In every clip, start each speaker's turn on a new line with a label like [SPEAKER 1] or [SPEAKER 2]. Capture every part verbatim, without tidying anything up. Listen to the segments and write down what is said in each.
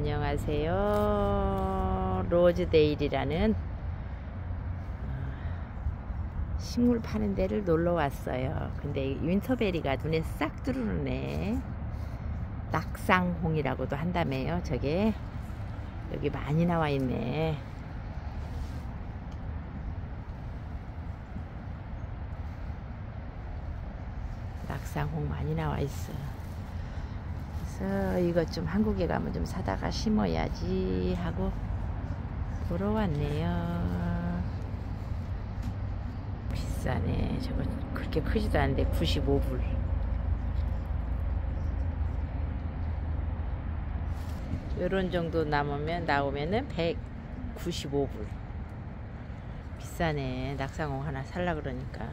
[SPEAKER 1] 안녕하세요. 로즈데일이라는 식물 파는 데를 놀러 왔어요. 근데 윈터베리가 눈에 싹 들어오네. 낙상홍이라고도 한다며요. 저게 여기 많이 나와 있네. 낙상홍 많이 나와 있어. 그래서 이것 좀 한국에 가면 좀 사다가 심어야지 하고 보러 왔네요. 비싸네. 저거 그렇게 크지도 않은데 구십오 불. 요런 정도 남으면 나오면은 백구십오 불. 비싸네. 낙상홍 하나 살라 그러니까.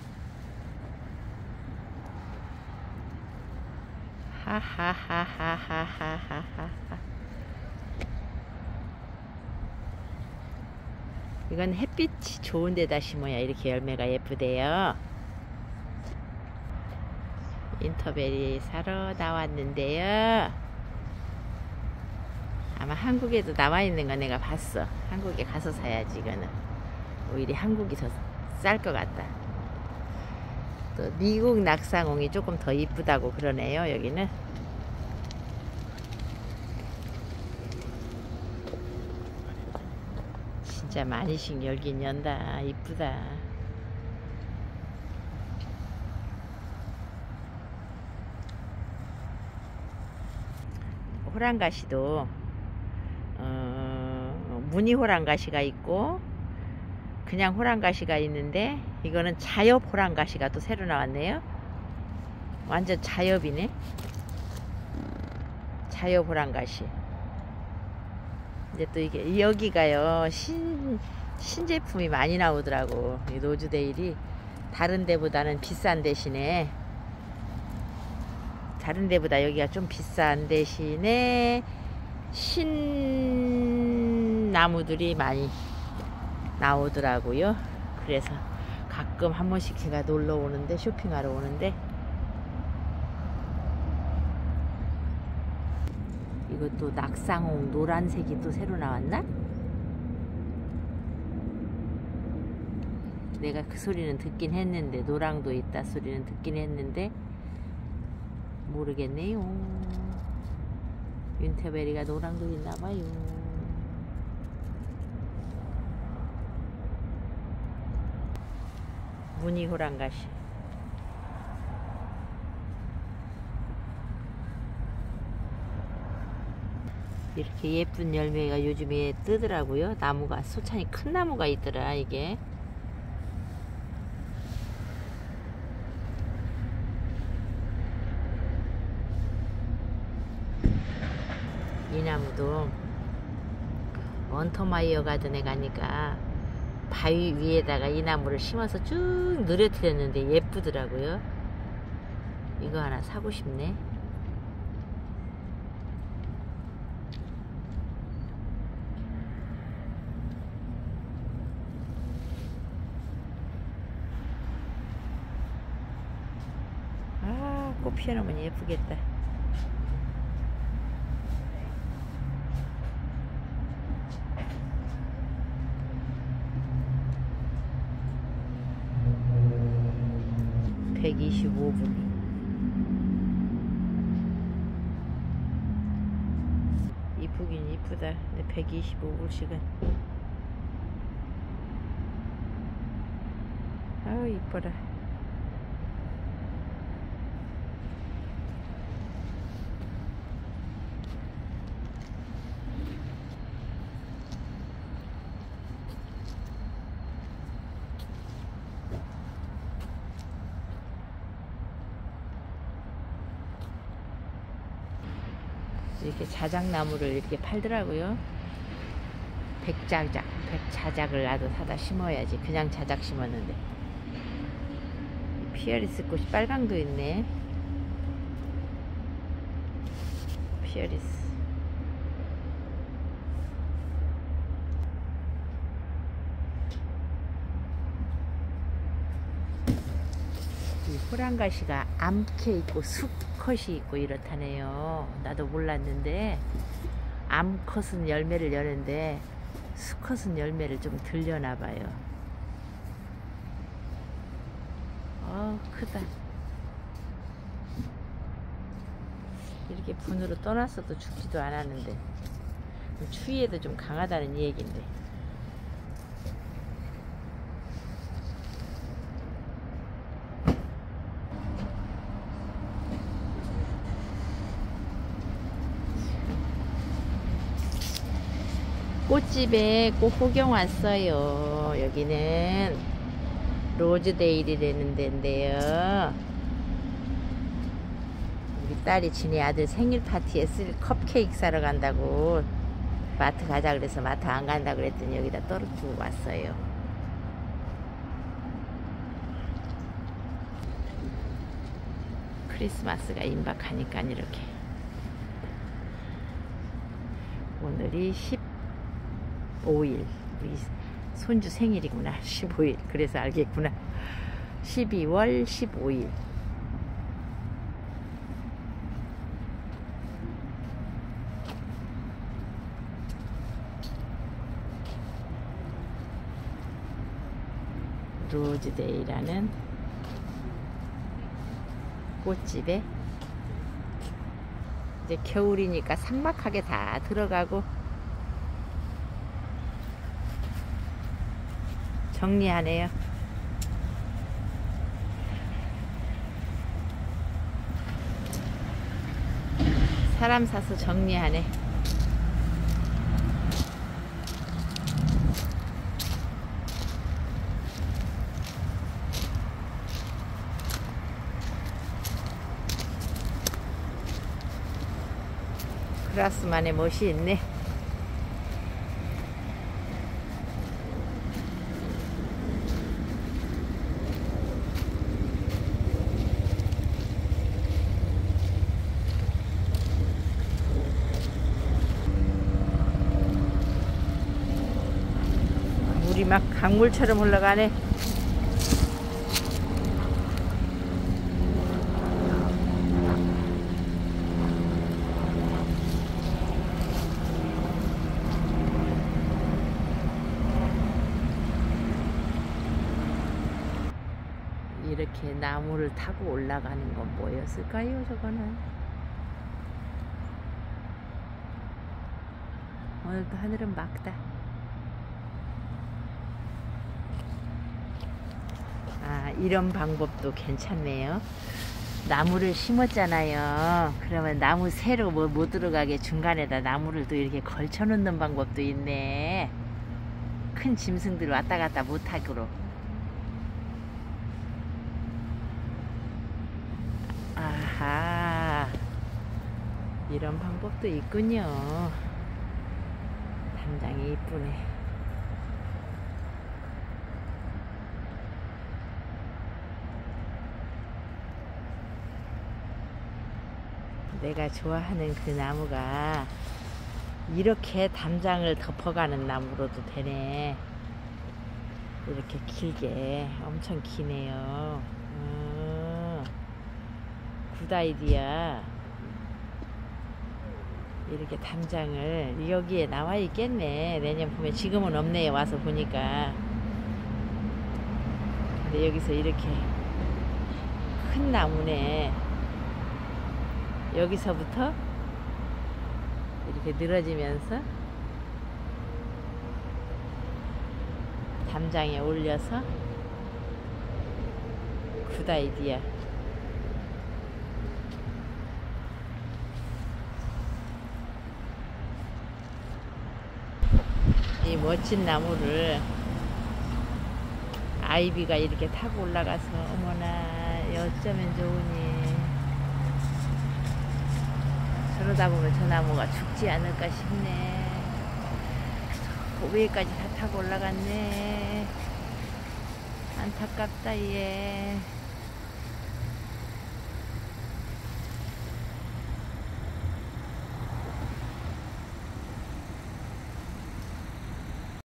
[SPEAKER 1] 하하하하하하하하. 이건 햇빛이 좋은 데다 심어야 이렇게 열매가 예쁘대요. 윈터베리 사러 나왔는데요. 아마 한국에도 나와 있는 거 내가 봤어. 한국에 가서 사야지. 이거는 오히려 한국이 더 쌀 것 같다. 또 미국 낙상홍이 조금 더 이쁘다고 그러네요. 여기는 진짜 많이씩 열긴 연다. 이쁘다. 호랑가시도 어, 무늬 호랑가시가 있고 그냥 호랑가시가 있는데 이거는 자엽 호랑가시가 또 새로 나왔네요. 완전 자엽이네. 자엽 호랑가시. 이제 또 이게 여기가요 신 신제품이 많이 나오더라고. 이 로즈데일이 다른 데보다는 비싼 대신에 다른 데보다 여기가 좀 비싼 대신에 신 나무들이 많이 나오더라고요. 그래서 가끔 한 번씩 제가 놀러 오는데 쇼핑하러 오는데 이것도 낙상홍 노란색이 또 새로 나왔나? 내가 그 소리는 듣긴 했는데 노랑도 있다 소리는 듣긴 했는데 모르겠네요. 윈터베리가 노랑도 있나봐요. 무늬 호랑가시. 이렇게 예쁜 열매가 요즘에 뜨더라고요. 나무가 소찬이 큰 나무가 있더라. 이게 이 나무도 원터마이어 가든에 가니까 바위 위에다가 이 나무를 심어서 쭉 늘어뜨렸는데 예쁘더라고요. 이거 하나 사고 싶네. 아, 꽃 피워놓으면 예쁘겠다. 백이십오 불. 이쁘긴 이쁘다. 근데 백이십오 불씩은 아우 이뻐라. 이렇게 자작나무를 이렇게 팔더라고요. 백자작, 백자작을 나도 사다 심어야지. 그냥 자작 심었는데. 피어리스 꽃이 빨강도 있네. 피어리스. 이 호랑가시가 암캐 있고 수컷이 있고 이렇다네요. 나도 몰랐는데 암컷은 열매를 여는데 수컷은 열매를 좀 덜 여나 봐요. 어, 크다. 이렇게 분으로 떠났어도 죽지도 않았는데 추위에도 좀 강하다는 얘기인데. 꽃집에 꽃 구경 왔어요. 여기는 로즈데일이라는 데인데요. 우리 딸이 지네 아들 생일 파티에 쓸 컵케이크 사러 간다고 마트 가자 그래서 마트 안 간다 그랬더니 여기다 떨어뜨리고 왔어요. 크리스마스가 임박하니까 이렇게. 오늘이 십오 일 우리 손주 생일이구나. 십오 일 그래서 알겠구나. 십이월 십오 일 로즈데이라는 꽃집에 이제 겨울이니까 삭막하게 다 들어가고 정리하네요. 사람 사서 정리하네. 크라스만의 멋이 있네. 물이 막 강물처럼 흘러가네. 이렇게 나무를 타고 올라가는 건 뭐였을까요? 저거는 오늘도 하늘은 맑다. 아, 이런 방법도 괜찮네요. 나무를 심었잖아요. 그러면 나무 새로 뭐 못 들어가게 중간에다 나무를 또 이렇게 걸쳐 놓는 방법도 있네. 큰 짐승들 왔다 갔다 못하도록. 아하, 이런 방법도 있군요. 담장이 이쁘네. 내가 좋아하는 그 나무가 이렇게 담장을 덮어가는 나무로도 되네. 이렇게 길게 엄청 기네요. 음, 굿 아이디어. 이렇게 담장을 여기에 나와 있겠네. 내년 봄에. 지금은 없네요. 와서 보니까. 근데 여기서 이렇게 큰 나무네. 여기서부터 이렇게 늘어지면서 담장에 올려서 굿 아이디어. 이 멋진 나무를 아이비가 이렇게 타고 올라가서 어머나 어쩌면 좋으니. 그러다 보면 저 나무가 죽지 않을까 싶네. 그 위에까지 다 타고 올라갔네. 안타깝다 얘.